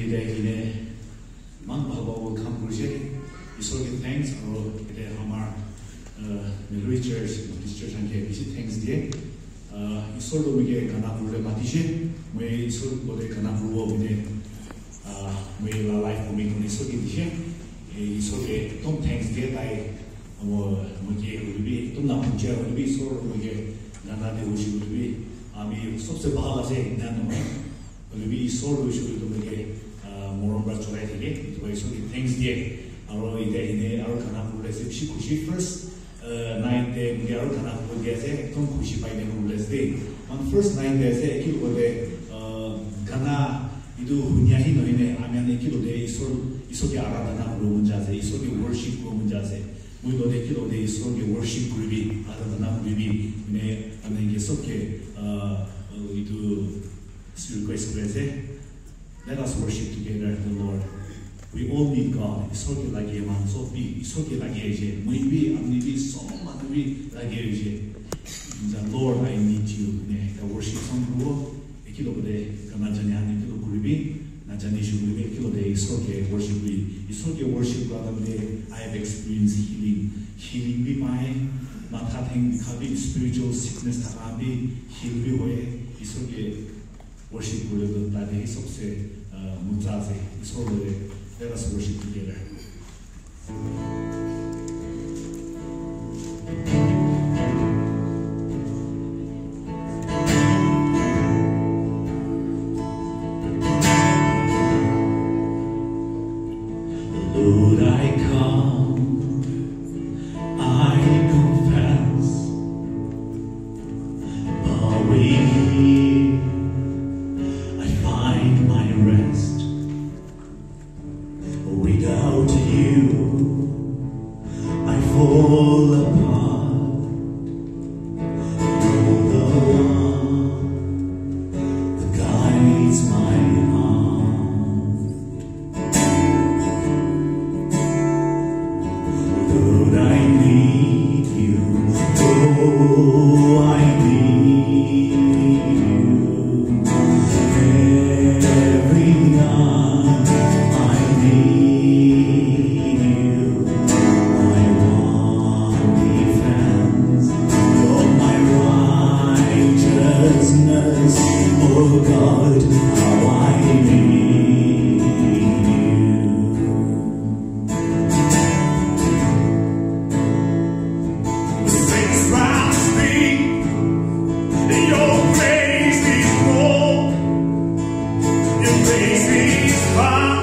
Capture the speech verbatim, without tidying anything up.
이래 망바고 캄부제 이소게 thanks 로 이래 하마 Military Church Church 한게 비시 thanks 게 이솔로 이게 가나부르레 마디시 왜 이솔 보데 가나부르고 이제 왜 라이프 보면 이솔게 디시 이솔게 좀 thanks 게 다이 뭐 뭐게 우리 좀 나쁜 게 우리 이솔로 이게 나나데 오시고 우리 아미 속세 바가세 나는 우리 이솔로 오시고 이게 모험을 좋아해 되게 또 이솔게 thanks 게 아로 이제 이제 아로 가나부르레 십시 구시 first night day we are gonna go there say tom khushi pai ne rules day on first night there say ki go de gana idu hunya hi no ne amyan ki do de isol isol ki aradhana ro munja se isol ki worship ro munja se mu do de ki do de isol ki worship ro bi aradhana ro bi ne ane ki so ke idu sul request say let us worship together the Lord. We all need God. 이소게 라기에 만소비 이소게 라기에 이제 무이비 암니비 소마누비 라기에 이제 진짜 Lord I need you. 네, 그 worship 성부고 기도부대 그만전에 하는 기도 그룹이 나전에 주부의 기도대 이소게 worship이 이소게 worship 가운데 I have experienced healing. Healing be mine. 마타행 가비 spiritual sickness 다가비 heal be 왜 이소게 worship 그룹은 나의 속세 문자세 이소게 Let us worship together. Lord, I come, I confess, bowing here, I find my rest. Without you, I fall apart. You're the one that guides my heart. Lord, I need you. Oh, I need you. Every night I need you. I want defense. You're my righteousness. Oh God, how I need you. The saints round me, your praise is more. Your praise is fine.